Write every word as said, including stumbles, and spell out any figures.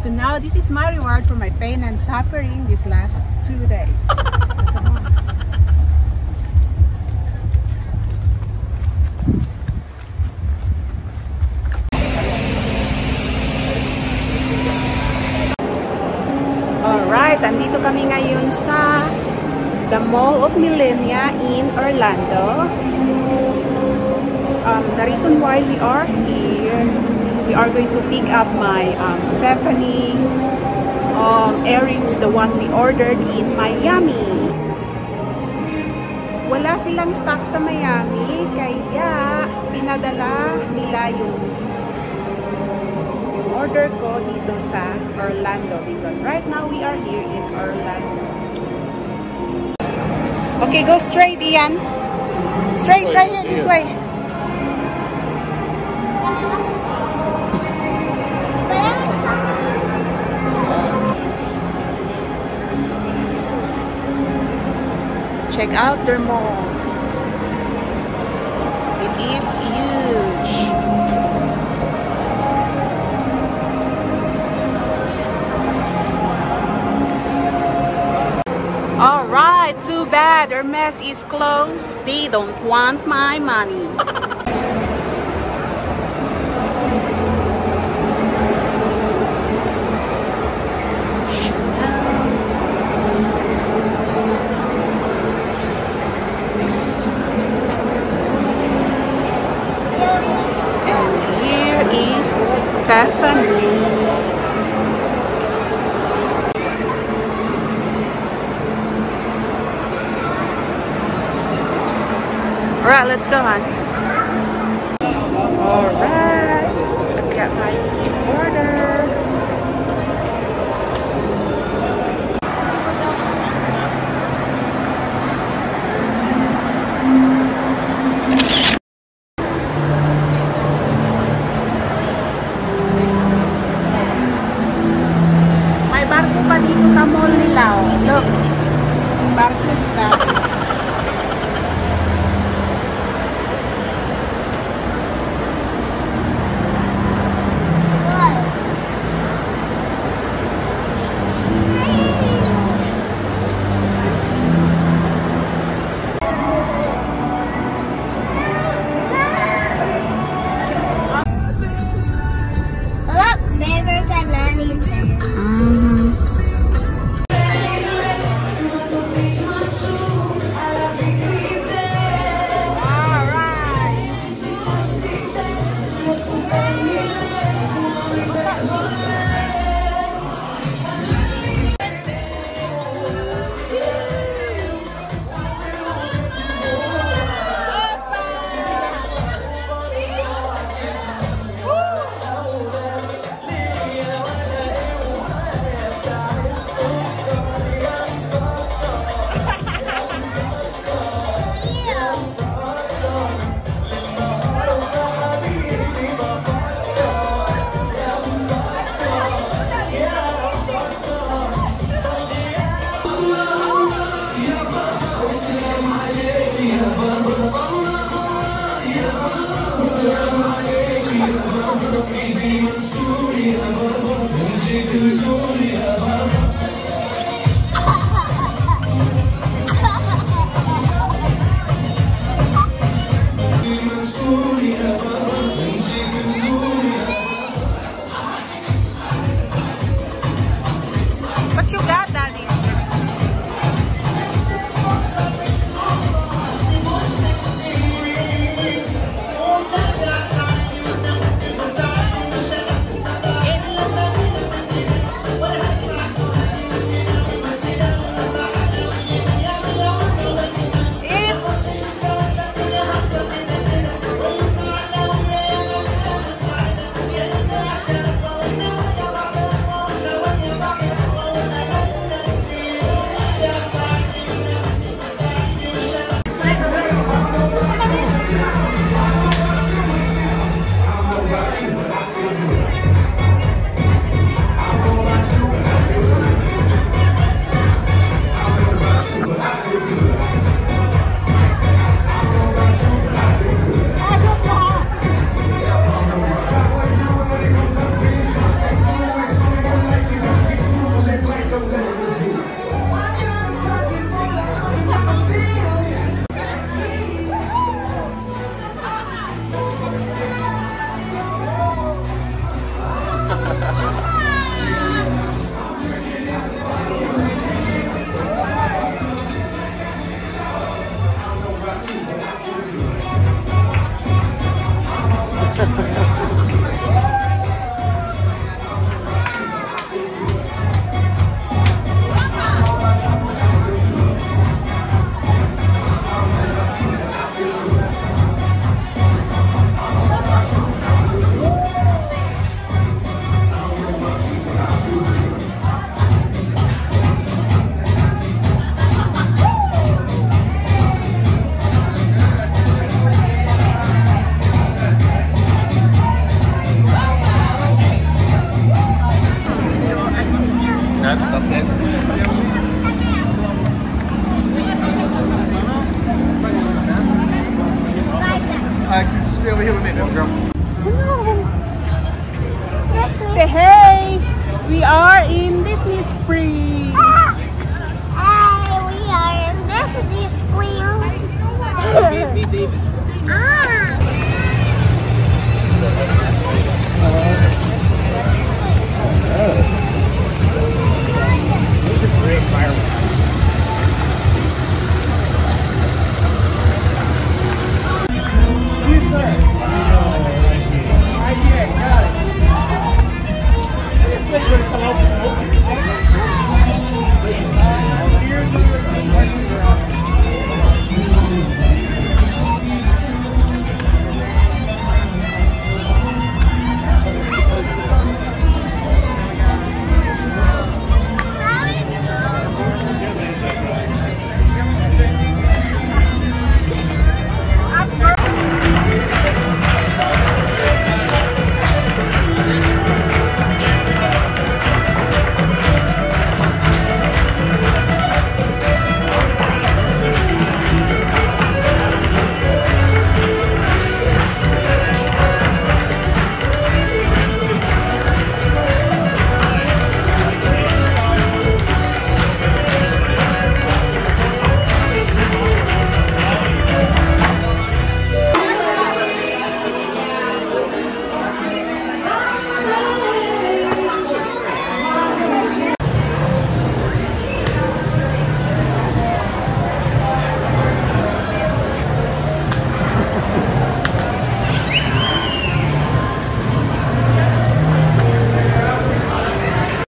So now this is my reward for my pain and suffering these last two days. So come on. Alright, andito kami ngayon sa the Mall of Millenia in Orlando. Um, the reason why we are here, we are going to pick up my um, Tiffany um, earrings, the one we ordered in Miami. Wala silang stock sa Miami, kaya pinadala nila yung, yung order ko dito sa Orlando because right now we are here in Orlando. Okay, go straight, Ian. Straight, right here, this way. Check out their mall. It is huge. Alright, too bad Hermes is closed. They don't want my money. Tiffany. Alright, let's go on. Alright, I got my order. Look, barcode sa Look, never got anything. Mm-hmm. What you got, Daddy? That's it. Uh, stay over here with me, little girl. Say hey! We are in Disney Springs. Hey, we are in Disney Springs. Meet David. Ah. Right here, got it.